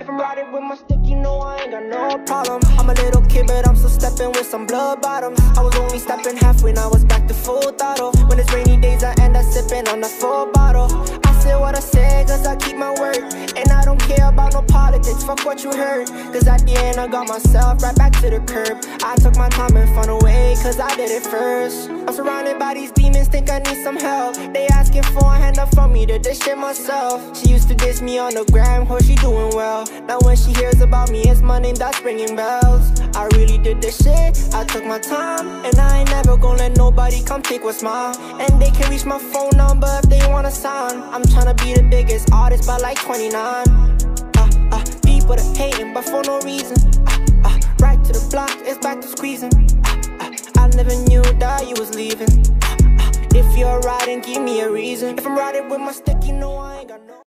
If I'm riding with my stick, you know I ain't got no problem. I'm a little kid, but I'm still stepping with some blood bottoms. I was only stepping half when I was back to full throttle. When it's rainy days, I end up sipping on the full bottle. I say what I say, cause I keep my word. And I don't care about no politics, fuck what you heard. Cause at the end, I got myself right back to the curb. I took my time and found a way, cause I did it first. I'm surrounded by these demons, think I need some help. They asking for a hand up from me to dish it myself. She used to diss me on the gram, hope she doing well. Now when she hears about me, it's my name that's ringing bells. I really did this shit, I took my time. And I ain't never gonna let nobody come take what's mine. And they can reach my phone number if they wanna sign. I'm tryna be the biggest artist by like 29. People that hating, but for no reason. Right to the block, it's back to squeezing. I never knew that you was leaving. If you're riding, give me a reason. If I'm riding with my stick, you know I ain't got no